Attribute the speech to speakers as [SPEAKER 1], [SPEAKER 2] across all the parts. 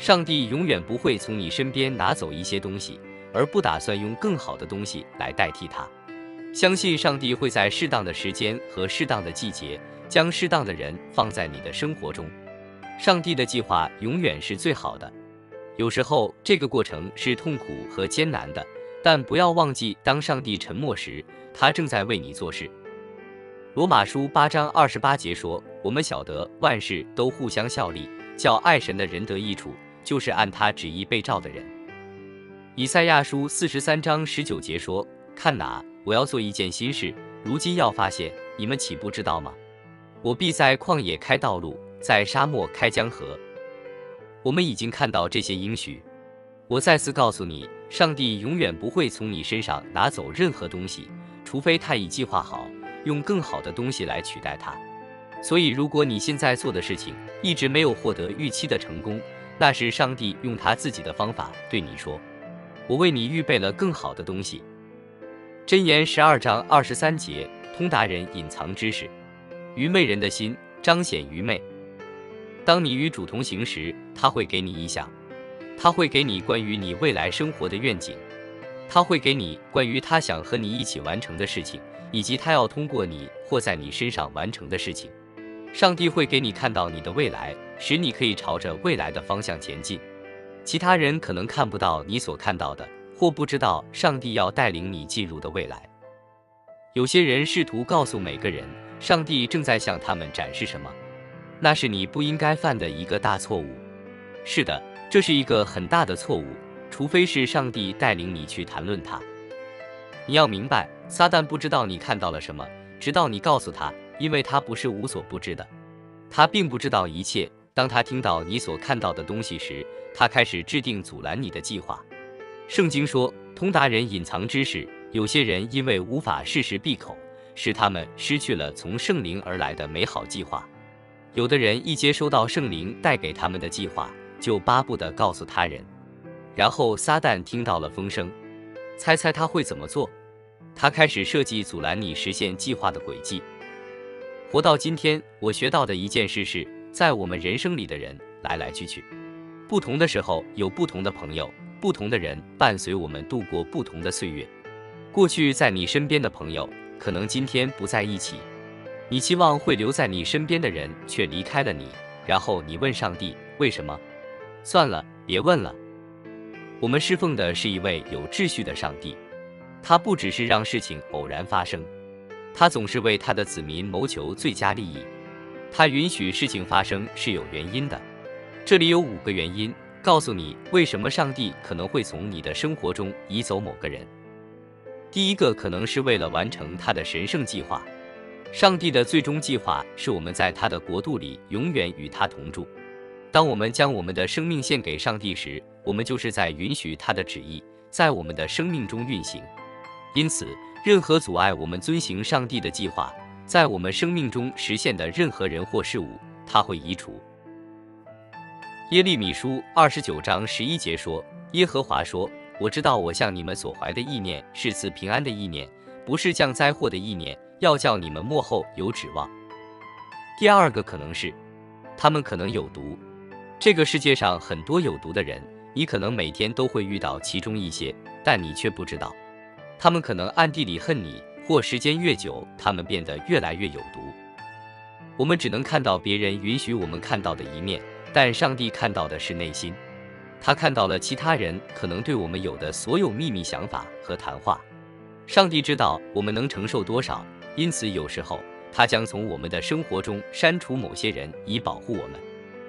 [SPEAKER 1] 上帝永远不会从你身边拿走一些东西，而不打算用更好的东西来代替它。相信上帝会在适当的时间和适当的季节，将适当的人放在你的生活中。上帝的计划永远是最好的。有时候这个过程是痛苦和艰难的，但不要忘记，当上帝沉默时，他正在为你做事。罗马书8章28节说：“我们晓得万事都互相效力，叫爱神的人得益处，就是按他旨意被召的人。”以赛亚书43章19节说：“看哪，我要做一件新事，如今要发现，你们岂不知道吗？我必在旷野开道路，在沙漠开江河。”我们已经看到这些应许。我再次告诉你，上帝永远不会从你身上拿走任何东西，除非他已计划好用更好的东西来取代它。所以如果你现在做的事情一直没有获得预期的成功，那是上帝用他自己的方法对你说：“我为你预备了更好的东西。”箴言12章23节，通达人隐藏知识，愚昧人的心彰显愚昧。当你与主同行时，他会给你意象，他会给你关于你未来生活的愿景，他会给你关于他想和你一起完成的事情，以及他要通过你或在你身上完成的事情。上帝会给你看到你的未来，使你可以朝着未来的方向前进。其他人可能看不到你所看到的，或不知道上帝要带领你进入的未来。有些人试图告诉每个人，上帝正在向他们展示什么，那是你不应该犯的一个大错误。是的，这是一个很大的错误，除非是上帝带领你去谈论它。你要明白，撒旦不知道你看到了什么，直到你告诉他，因为他不是无所不知的。他并不知道一切。当他听到你所看到的东西时，他开始制定阻拦你的计划。圣经说，通达人隐藏知识，有些人因为无法适时闭口，使他们失去了从圣灵而来的美好计划。有的人一接收到圣灵带给他们的计划，就巴不得告诉他人。然后撒旦听到了风声，猜猜他会怎么做？他开始设计阻拦你实现计划的轨迹。活到今天，我学到的一件事是，在我们人生里的人来来去去，不同的时候有不同的朋友，不同的人伴随我们度过不同的岁月。过去在你身边的朋友，可能今天不在一起。你期望会留在你身边的人却离开了你，然后你问上帝为什么？算了，别问了。我们侍奉的是一位有秩序的上帝，他不只是让事情偶然发生，他总是为他的子民谋求最佳利益。他允许事情发生是有原因的。这里有5个原因，告诉你为什么上帝可能会从你的生活中移走某个人。第一个可能是为了完成他的神圣计划。上帝的最终计划是我们在他的国度里永远与他同住。当我们将我们的生命献给上帝时，我们就是在允许他的旨意在我们的生命中运行。因此，任何阻碍我们遵行上帝的计划在我们生命中实现的任何人或事物，他会移除。耶利米书29章11节说，耶和华说，我知道我向你们所怀的意念是赐平安的意念，不是降灾祸的意念，要叫你们末后有指望。第二个可能是，他们可能有毒。这个世界上很多有毒的人，你可能每天都会遇到其中一些，但你却不知道。他们可能暗地里恨你，或时间越久，他们变得越来越有毒。我们只能看到别人允许我们看到的一面，但上帝看到的是内心。他看到了其他人可能对我们有的所有秘密想法和谈话。上帝知道我们能承受多少，因此有时候他将从我们的生活中删除某些人，以保护我们。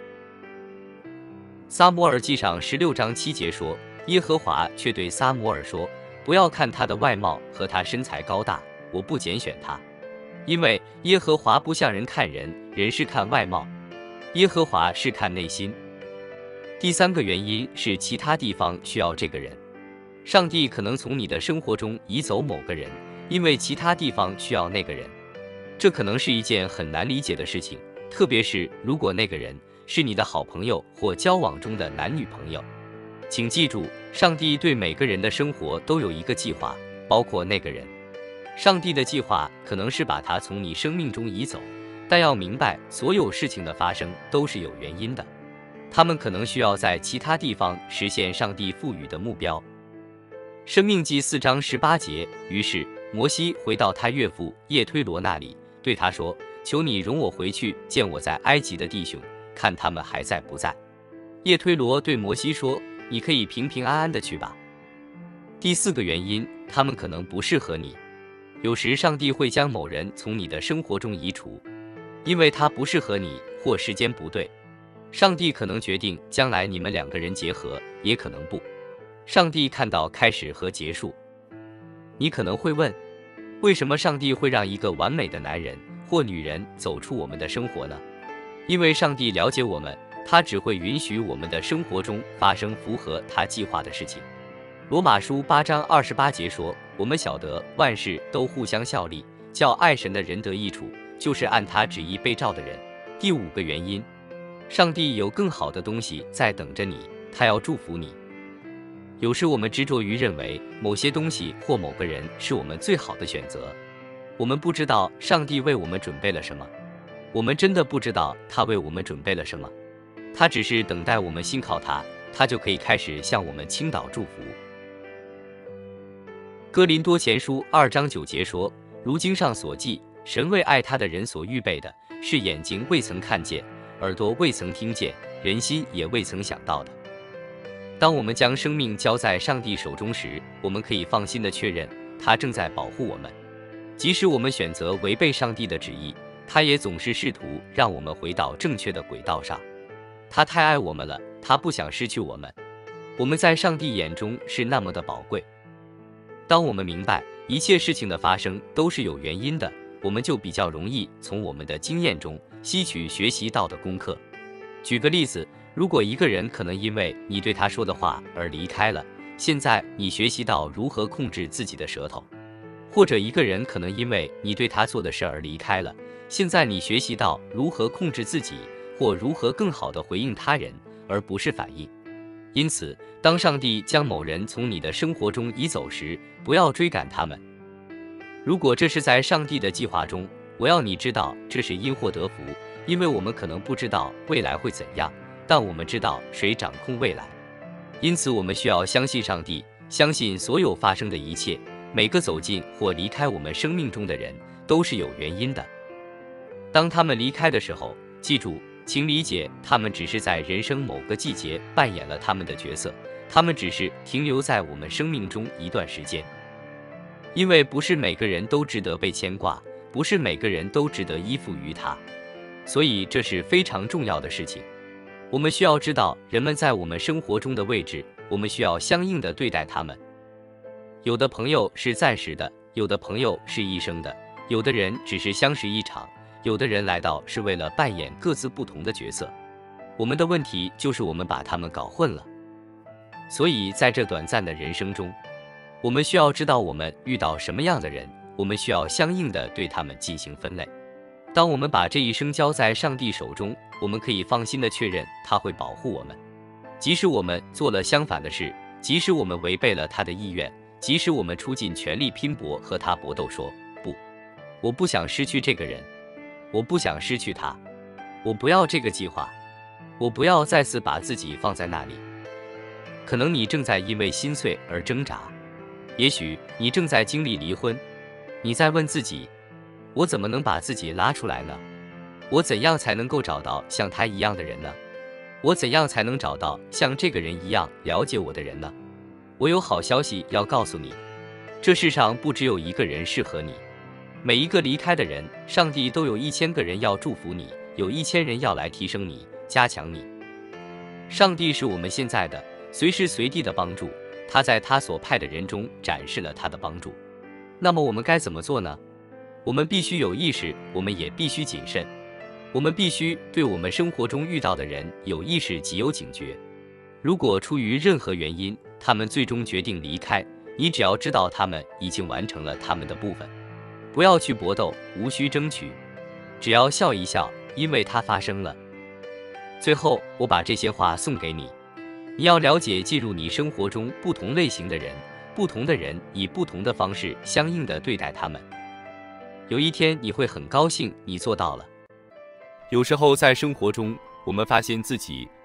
[SPEAKER 1] 撒母耳记上16章7节说，耶和华却对撒母耳说，不要看他的外貌和他身材高大，我不拣选他。因为耶和华不像人看人，人是看外貌，耶和华是看内心。第三个原因是其他地方需要这个人。上帝可能从你的生活中移走某个人，因为其他地方需要那个人。这可能是一件很难理解的事情，特别是如果那个人是你的好朋友或交往中的男女朋友。请记住，上帝对每个人的生活都有一个计划，包括那个人。上帝的计划可能是把他从你生命中移走，但要明白，所有事情的发生都是有原因的。 他们可能需要在其他地方实现上帝赋予的目标。申命记4章18节，于是摩西回到他岳父叶推罗那里，对他说：“求你容我回去见我在埃及的弟兄，看他们还在不在。”叶推罗对摩西说：“你可以平平安安的去吧。”第4个原因，他们可能不适合你。有时上帝会将某人从你的生活中移除，因为他不适合你或时间不对。上帝可能决定将来你们2个人结合，也可能不。上帝看到开始和结束。你可能会问，为什么上帝会让一个完美的男人或女人走出我们的生活呢？因为上帝了解我们，他只会允许我们的生活中发生符合他计划的事情。罗马书8章28节说，我们晓得万事都互相效力，叫爱神的人得益处，就是按他旨意被召的人。第5个原因，上帝有更好的东西在等着你，他要祝福你。有时我们执着于认为某些东西或某个人是我们最好的选择，我们不知道上帝为我们准备了什么，我们真的不知道他为我们准备了什么，他只是等待我们信靠他，他就可以开始向我们倾倒祝福。哥林多前书2章9节说，如经上所记，神为爱他的人所预备的，是眼睛未曾看见，耳朵未曾听见，人心也未曾想到的。当我们将生命交在上帝手中时，我们可以放心地确认，他正在保护我们。即使我们选择违背上帝的旨意，他也总是试图让我们回到正确的轨道上。他太爱我们了，他不想失去我们。我们在上帝眼中是那么的宝贵。当我们明白一切事情的发生都是有原因的，我们就比较容易从我们的经验中吸取学习到的功课。举个例子，如果一个人可能因为你对他说的话而离开了，现在你学习到如何控制自己的舌头；或者一个人可能因为你对他做的事而离开了，现在你学习到如何控制自己，或如何更好地回应他人，而不是反应。因此，当上帝将某人从你的生活中移走时，不要追赶他们。如果这是在上帝的计划中，我要你知道这是因祸得福，因为我们可能不知道未来会怎样，但我们知道谁掌控未来。因此我们需要相信上帝，相信所有发生的一切，每个走进或离开我们生命中的人都是有原因的。当他们离开的时候，记住，请理解，他们只是在人生某个季节扮演了他们的角色，他们只是停留在我们生命中一段时间。因为不是每个人都值得被牵挂，不是每个人都值得依附于他，所以这是非常重要的事情。我们需要知道人们在我们生活中的位置，我们需要相应的对待他们。有的朋友是暂时的，有的朋友是一生的，有的人只是相识一场，有的人来到是为了扮演各自不同的角色。我们的问题就是我们把他们搞混了。所以在这短暂的人生中，我们需要知道我们遇到什么样的人，我们需要相应的对他们进行分类。当我们把这一生交在上帝手中，我们可以放心的确认他会保护我们。即使我们做了相反的事，即使我们违背了他的意愿，即使我们出尽全力拼搏和他搏斗说，不，我不想失去这个人，我不想失去他，我不要这个计划，我不要再次把自己放在那里。可能你正在因为心碎而挣扎，也许你正在经历离婚，你在问自己，我怎么能把自己拉出来呢？我怎样才能够找到像他一样的人呢？我怎样才能找到像这个人一样了解我的人呢？我有好消息要告诉你，这世上不只有一个人适合你。每一个离开的人，上帝都有1000个人要祝福你，有1000人要来提升你，加强你。上帝是我们现在的随时随地的帮助，他在他所派的人中展示了他的帮助。那么我们该怎么做呢？我们必须有意识，我们也必须谨慎。我们必须对我们生活中遇到的人有意识及有警觉。如果出于任何原因，他们最终决定离开，你只要知道他们已经完成了他们的部分，不要去搏斗，无需争取，只要笑一笑，因为它发生了。最后，我把这些话送给你，你要了解进入你生活中不同类型的人，不同的人以不同的方式相应的对待他们。有一天你会很高兴你做到了。有时候在生活中，我们发现自己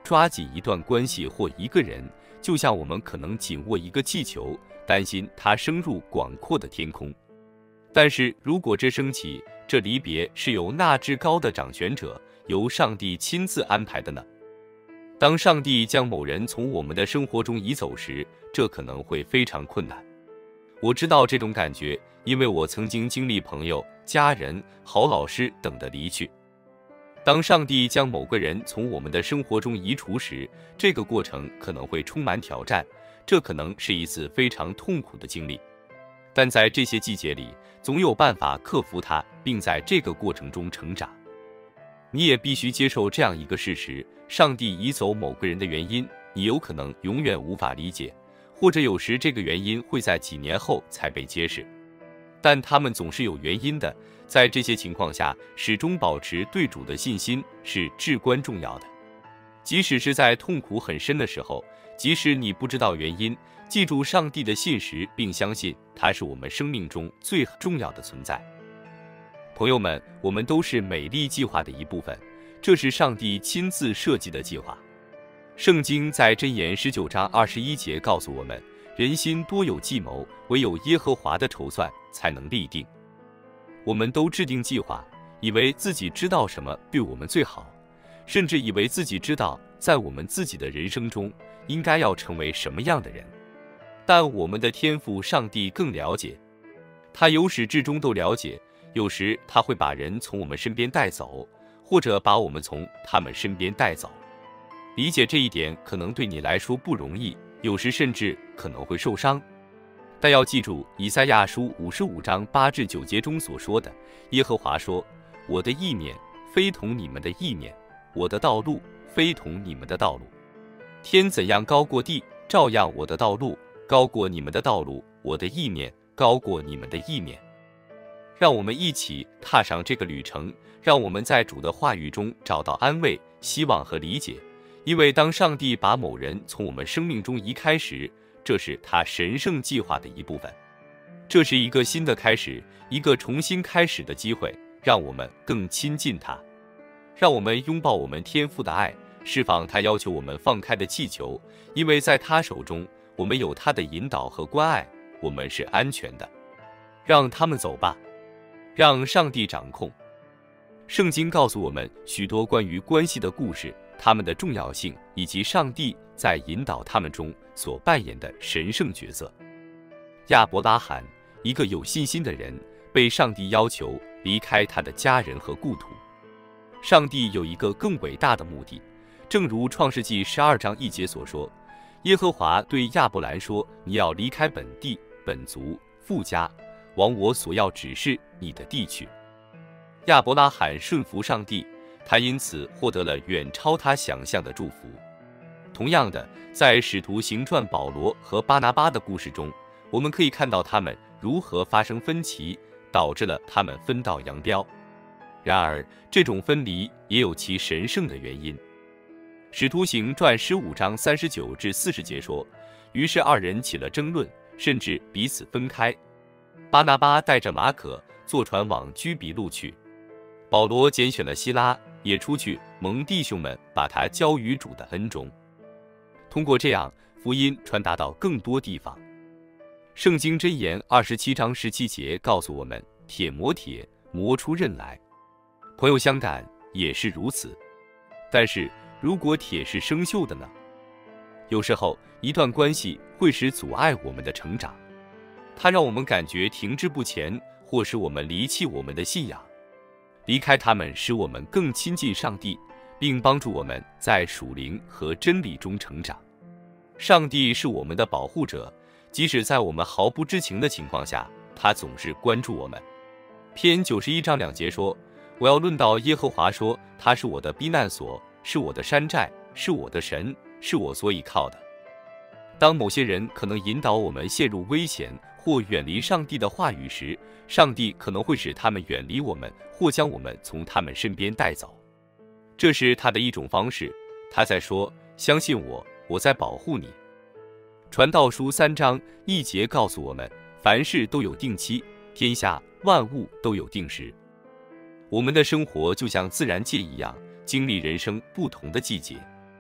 [SPEAKER 1] 抓紧一段关系或一个人，就像我们可能紧握一个气球，担心它升入广阔的天空。但是如果这升起，这离别是由那至高的掌权者，由上帝亲自安排的呢？当上帝将某人从我们的生活中移走时，这可能会非常困难。我知道这种感觉，因为我曾经经历朋友、家人、好老师等的离去。当上帝将某个人从我们的生活中移除时，这个过程可能会充满挑战，这可能是一次非常痛苦的经历。但在这些季节里，总有办法克服它，并在这个过程中成长。你也必须接受这样一个事实：上帝移走某个人的原因，你有可能永远无法理解，或者有时这个原因会在几年后才被揭示。但他们总是有原因的，在这些情况下，始终保持对主的信心是至关重要的。即使是在痛苦很深的时候，即使你不知道原因，记住上帝的信实，并相信它是我们生命中最重要的存在。朋友们，我们都是美丽计划的一部分，这是上帝亲自设计的计划。圣经在箴言19章21节告诉我们，人心多有计谋，唯有耶和华的筹算才能立定。我们都制定计划，以为自己知道什么对我们最好，甚至以为自己知道在我们自己的人生中应该要成为什么样的人。但我们的天父上帝更了解，他由始至终都了解。有时他会把人从我们身边带走，或者把我们从他们身边带走。理解这一点可能对你来说不容易，有时甚至可能会受伤。但要记住以赛亚书55章8至9节中所说的，耶和华说，我的意念非同你们的意念，我的道路非同你们的道路。天怎样高过地，照样我的道路高过你们的道路，我的意念高过你们的意念。让我们一起踏上这个旅程，让我们在主的话语中找到安慰、希望和理解。因为当上帝把某人从我们生命中移开时，这是他神圣计划的一部分。这是一个新的开始，一个重新开始的机会，让我们更亲近他，让我们拥抱我们天父的爱，释放他要求我们放开的气球，因为在他手中，我们有他的引导和关爱，我们是安全的。让他们走吧，让上帝掌控。圣经告诉我们许多关于关系的故事，它们的重要性，以及上帝在引导他们中所扮演的神圣角色。亚伯拉罕，一个有信心的人，被上帝要求离开他的家人和故土。上帝有一个更伟大的目的，正如创世纪12章1节所说，耶和华对亚伯兰说，你要离开本地、本族、父家，往我所要指示你的地去。亚伯拉罕顺服上帝，他因此获得了远超他想象的祝福。同样的，在使徒行传保罗和巴拿巴的故事中，我们可以看到他们如何发生分歧，导致了他们分道扬镳。然而，这种分离也有其神圣的原因。使徒行传15章39至40节说，于是二人起了争论，甚至彼此分开。巴拿巴带着马可坐船往居比路去，保罗拣选了希拉，也出去蒙弟兄们把他交于主的恩中。通过这样，福音传达到更多地方。圣经箴言27章17节告诉我们，铁磨铁，磨出刃来。朋友相感也是如此。但是如果铁是生锈的呢？有时候一段关系会使阻碍我们的成长，它让我们感觉停滞不前，或使我们离弃我们的信仰。离开他们使我们更亲近上帝，并帮助我们在属灵和真理中成长。上帝是我们的保护者，即使在我们毫不知情的情况下，他总是关注我们。篇91章2节说，我要论到耶和华说，他是我的避难所，是我的山寨，是我的神，是我所倚靠的。当某些人可能引导我们陷入危险或远离上帝的话语时，上帝可能会使他们远离我们，或将我们从他们身边带走。这是他的一种方式，他在说，相信我，我在保护你。传道书3章1节告诉我们，凡事都有定期，天下万物都有定时。我们的生活就像自然界一样，经历人生不同的季节。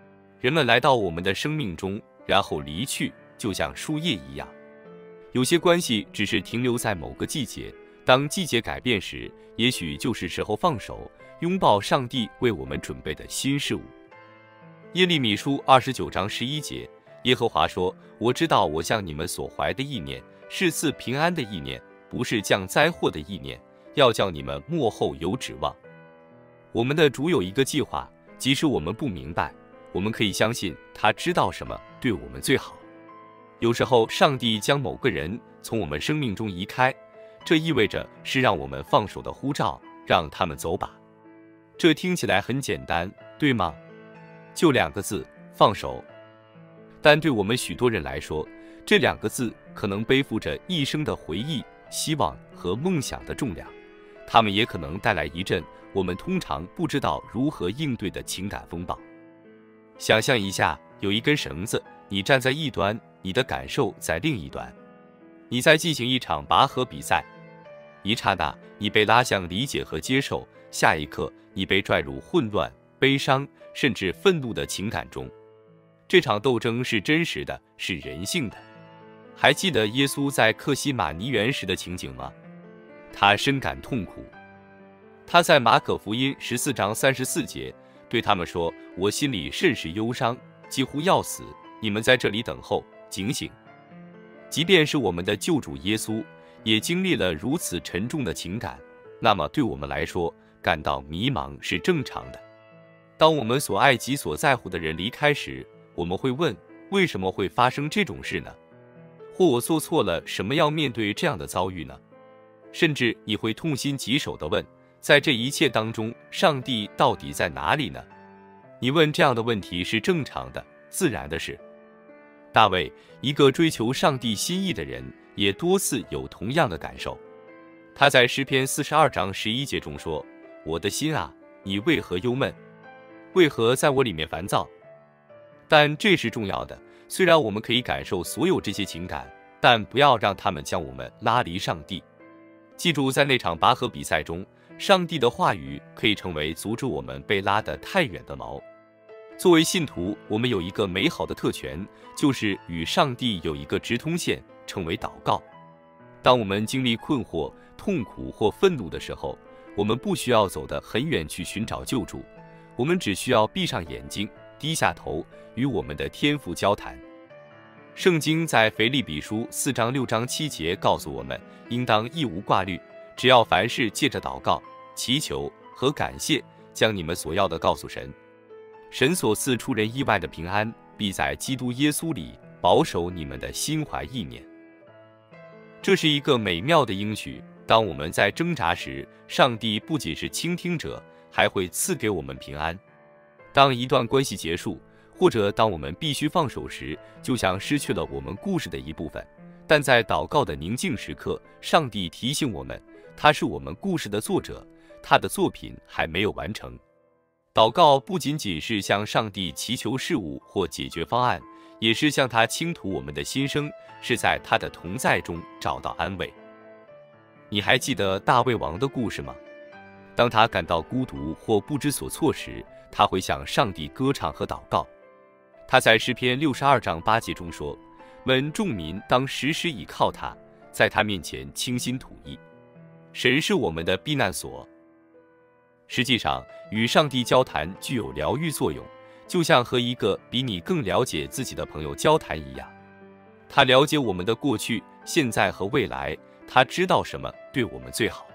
[SPEAKER 1] 人们来到我们的生命中，然后离去，就像树叶一样。有些关系只是停留在某个季节，当季节改变时，也许就是时候放手，拥抱上帝为我们准备的新事物。耶利米书29章11节，耶和华说：我知道我向你们所怀的意念，是赐平安的意念，不是降灾祸的意念，要叫你们末后有指望。我们的主有一个计划，即使我们不明白，我们可以相信他知道什么对我们最好。有时候上帝将某个人从我们生命中移开，这意味着是让我们放手的呼召，让他们走吧。这听起来很简单，对吗？就2个字，放手。但对我们许多人来说，这2个字可能背负着一生的回忆、希望和梦想的重量，它们也可能带来一阵我们通常不知道如何应对的情感风暴。想象一下，有一根绳子，你站在一端，你的感受在另一端。你在进行一场拔河比赛，一刹那，你被拉向理解和接受，下一刻，你被拽入混乱、悲伤，甚至愤怒的情感中。这场斗争是真实的，是人性的。还记得耶稣在客西马尼园时的情景吗？他深感痛苦。他在马可福音14章34节对他们说：我心里甚是忧伤，几乎要死，你们在这里等候，警醒。即便是我们的救主耶稣也经历了如此沉重的情感，那么对我们来说，感到迷茫是正常的。当我们所爱及所在乎的人离开时，我们会问，为什么会发生这种事呢？或我做错了什么要面对这样的遭遇呢？甚至你会痛心疾首地问，在这一切当中，上帝到底在哪里呢？你问这样的问题是正常的，自然的事。大卫，一个追求上帝心意的人，也多次有同样的感受。他在诗篇42章11节中说：我的心啊，你为何忧闷？为何在我里面烦躁？但这是重要的，虽然我们可以感受所有这些情感，但不要让他们将我们拉离上帝。记住，在那场拔河比赛中，上帝的话语可以成为阻止我们被拉得太远的锚。作为信徒，我们有一个美好的特权，就是与上帝有一个直通线，称为祷告。当我们经历困惑、痛苦或愤怒的时候，我们不需要走得很远去寻找救助，我们只需要闭上眼睛，低下头，与我们的天父交谈。圣经在腓立比书4章6章7节告诉我们，应当一无挂虑，只要凡事借着祷告、祈求和感谢，将你们所要的告诉神。神所赐出人意外的平安，必在基督耶稣里保守你们的心怀意念。这是一个美妙的应许，当我们在挣扎时，上帝不仅是倾听者，还会赐给我们平安。当一段关系结束，或者当我们必须放手时，就像失去了我们故事的一部分。但在祷告的宁静时刻，上帝提醒我们，他是我们故事的作者，他的作品还没有完成。祷告不仅仅是向上帝祈求事物或解决方案，也是向他倾吐我们的心声，是在他的同在中找到安慰。你还记得大卫王的故事吗？当他感到孤独或不知所措时，他会向上帝歌唱和祷告。他在诗篇62章8节中说：问众民当时时倚靠他，在他面前倾心吐意。神是我们的避难所。实际上，与上帝交谈具有疗愈作用，就像和一个比你更了解自己的朋友交谈一样。他了解我们的过去、现在和未来，他知道什么对我们最好。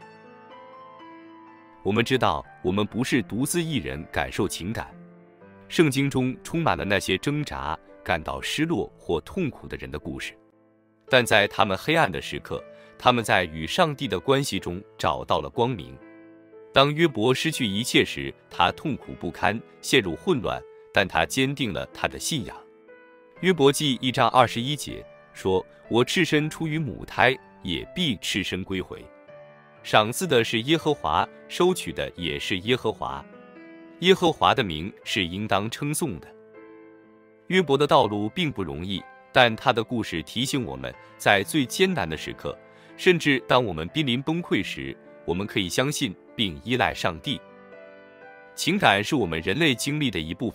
[SPEAKER 1] 我们知道，我们不是独自一人感受情感。圣经中充满了那些挣扎、感到失落或痛苦的人的故事，但在他们黑暗的时刻，他们在与上帝的关系中找到了光明。当约伯失去一切时，他痛苦不堪，陷入混乱，但他坚定了他的信仰。约伯记1章21节说：我赤身出于母胎，也必赤身归回。赏赐的是耶和华，收取的也是耶和华。耶和华的名是应当称颂的。约伯的道路并不容易，但他的故事提醒我们，在最艰难的时刻，甚至当我们濒临崩溃时，我们可以相信并依赖上帝。情感是我们人类经历的一部分，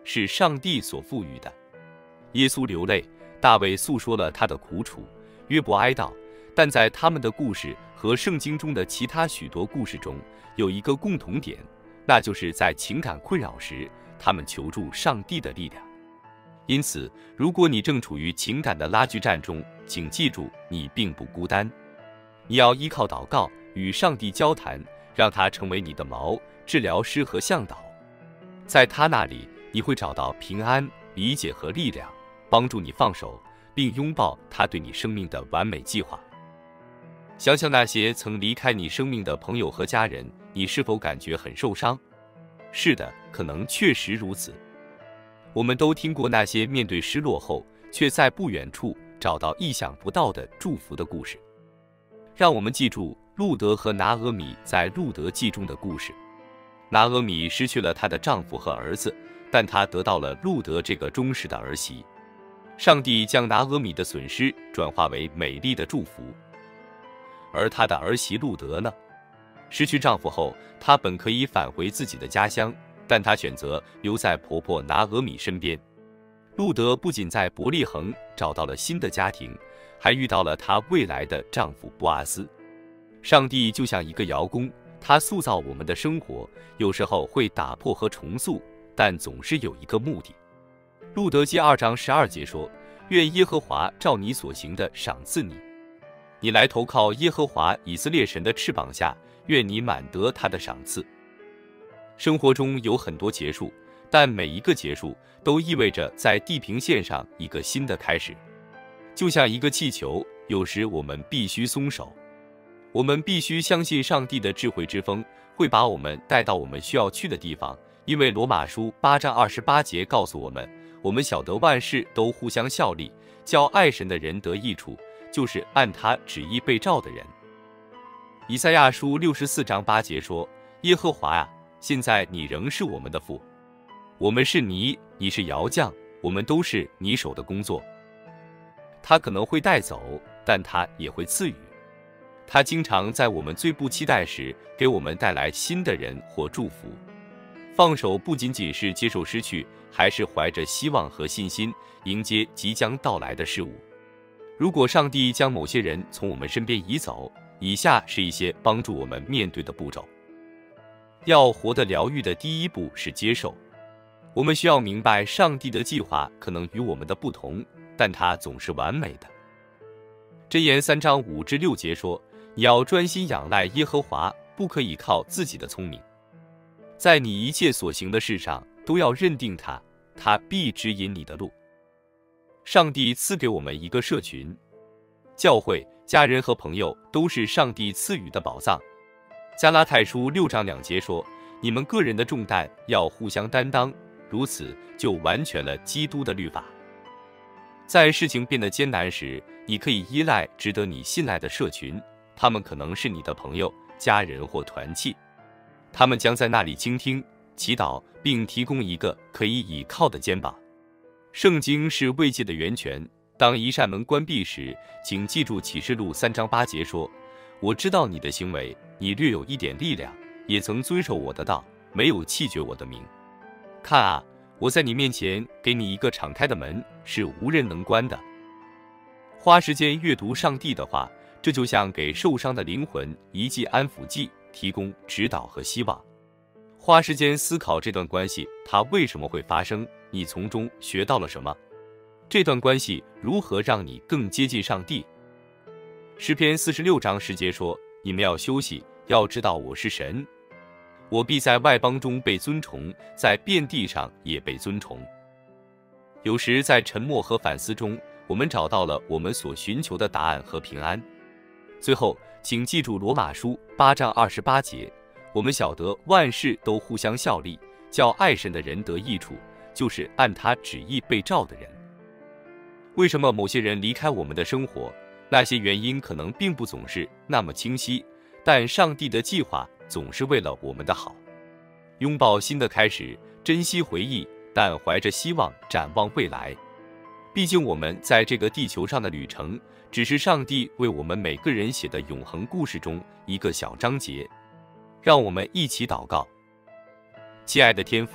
[SPEAKER 2] 是上帝所赋予的。耶稣流泪，大卫诉说了他的苦楚，约伯哀悼，但在他们的故事和圣经中的其他许多故事中，有一个共同点，那就是在情感困扰时，他们求助上帝的力量。因此，如果你正处于情感的拉锯战中，请记住，你并不孤单。你要依靠祷告，与上帝交谈，让他成为你的治疗师和向导。在他那里，你会找到平安、理解和力量，帮助你放手，并拥抱他对你生命的完美计划。想想那些曾离开你生命的朋友和家人，你是否感觉很受伤？是的，可能确实如此。我们都听过那些面对失落后，却在不远处找到意想不到的祝福的故事。让我们记住路德和拿俄米在路德记中的故事。拿俄米失去了她的丈夫和儿子，但她得到了路德这个忠实的儿媳。上帝将拿俄米的损失转化为美丽的祝福。而她的儿媳路德呢？失去丈夫后，她本可以返回自己的家乡，但她选择留在婆婆拿俄米身边。路德不仅在伯利恒找到了新的家庭，还遇到了她未来的丈夫波阿斯。上帝就像一个窑工，他塑造我们的生活，有时候会打破和重塑，但总是有一个目的。路德记2章12节说：“愿耶和华照你所行的赏赐你，你来投靠耶和华以色列神的翅膀下，愿你满得他的赏赐。”生活中有很多结束，但每一个结束都意味着在地平线上一个新的开始。就像一个气球，有时我们必须松手。我们必须相信上帝的智慧之风会把我们带到我们需要去的地方，因为罗马书8章28节告诉我们，我们晓得万事都互相效力，叫爱神的人得益处，就是按他旨意被召的人。以赛亚书64章8节说：“耶和华啊，现在你仍是我们的父，我们是泥，你是窑匠，我们都是你手的工作。”他可能会带走，但他也会赐予。他经常在我们最不期待时给我们带来新的人或祝福。放手不仅仅是接受失去，还是怀着希望和信心迎接即将到来的事物。如果上帝将某些人从我们身边移走，以下是一些帮助我们面对的步骤。要活得疗愈的第一步是接受。我们需要明白上帝的计划可能与我们的不同，但它总是完美的。箴言3章5至6节说：“你要专心仰赖耶和华，不可以靠自己的聪明。在你一切所行的事上，都要认定他，他必指引你的路。”上帝赐给我们一个社群，教会、家人和朋友都是上帝赐予的宝藏。加拉太书6章2节说：“你们个人的重担要互相担当，如此就完全了基督的律法。”在事情变得艰难时，你可以依赖值得你信赖的社群，他们可能是你的朋友、家人或团契，他们将在那里倾听、祈祷，并提供一个可以倚靠的肩膀。圣经是慰藉的源泉，当一扇门关闭时，请记住启示录3章8节说：“我知道你的行为，你略有一点力量，也曾遵守我的道，没有弃绝我的名。看啊，我在你面前给你一个敞开的门，是无人能关的。”花时间阅读上帝的话，这就像给受伤的灵魂一剂安抚剂，提供指导和希望。花时间思考这段关系，它为什么会发生？你从中学到了什么？这段关系如何让你更接近上帝？诗篇46章10节说：“你们要休息，要知道我是神，我必在外邦中被尊崇，在遍地上也被尊崇。”有时在沉默和反思中，我们找到了我们所寻求的答案和平安。最后，请记住罗马书8章28节：“我们晓得万事都互相效力，叫爱神的人得益处，就是按他旨意被召的人。”为什么某些人离开我们的生活？那些原因可能并不总是那么清晰，但上帝的计划总是为了我们的好。拥抱新的开始，珍惜回忆，但怀着希望展望未来。毕竟我们在这个地球上的旅程，只是上帝为我们每个人写的永恒故事中一个小章节。让我们一起祷告。亲爱的天父，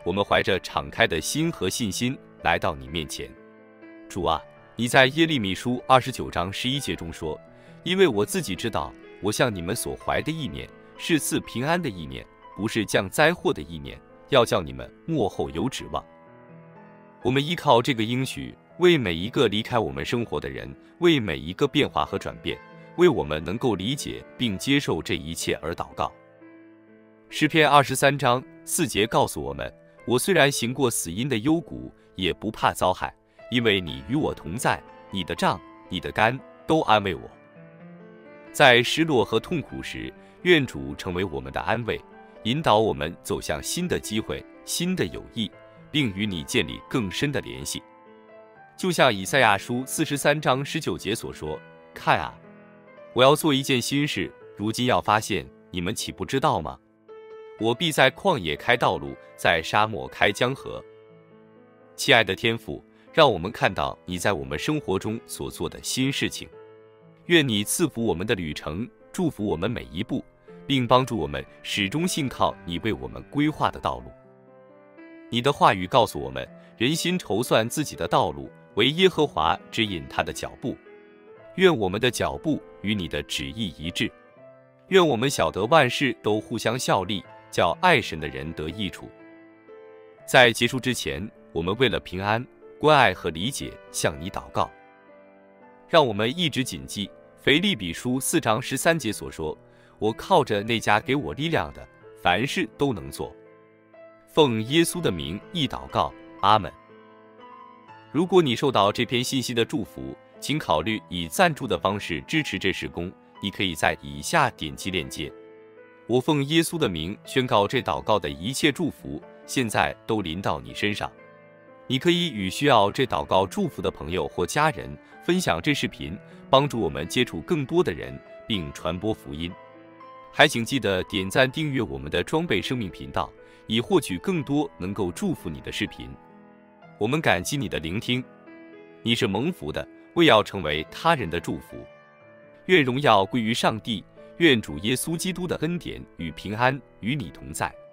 [SPEAKER 2] 我们怀着敞开的心和信心来到你面前。主啊，你在耶利米书29章11节中说，因为我自己知道，我向你们所怀的意念是赐平安的意念，不是降灾祸的意念，要叫你们末后有指望。我们依靠这个应许，为每一个离开我们生活的人，为每一个变化和转变，为我们能够理解并接受这一切而祷告。诗篇23章4节告诉我们，我虽然行过死荫的幽谷，也不怕遭害，因为你与我同在，你的杖、你的竿都安慰我。在失落和痛苦时，愿主成为我们的安慰，引导我们走向新的机会、新的友谊，并与你建立更深的联系。就像以赛亚书43章19节所说，看啊，我要做一件新事，如今要发现，你们岂不知道吗？我必在旷野开道路，在沙漠开江河。亲爱的天父，让我们看到你在我们生活中所做的新事情。愿你赐福我们的旅程，祝福我们每一步，并帮助我们始终信靠你为我们规划的道路。你的话语告诉我们，人心筹算自己的道路，唯耶和华指引他的脚步。愿我们的脚步与你的旨意一致。愿我们晓得万事都互相效力，叫爱神的人得益处。在结束之前，我们为了平安、关爱和理解向你祷告。让我们一直谨记腓立比书4章13节所说，我靠着那家给我力量的，凡事都能做。奉耶稣的名义祷告，阿们。如果你受到这篇信息的祝福，请考虑以赞助的方式支持这事工。你可以在以下点击链接。我奉耶稣的名宣告，这祷告的一切祝福现在都临到你身上。你可以与需要这祷告祝福的朋友或家人分享这视频，帮助我们接触更多的人，并传播福音。还请记得点赞订阅我们的装备生命频道，以获取更多能够祝福你的视频。我们感激你的聆听，你是蒙福的，为要成为他人的祝福。愿荣耀归于上帝，愿主耶稣基督的恩典与平安与你同在。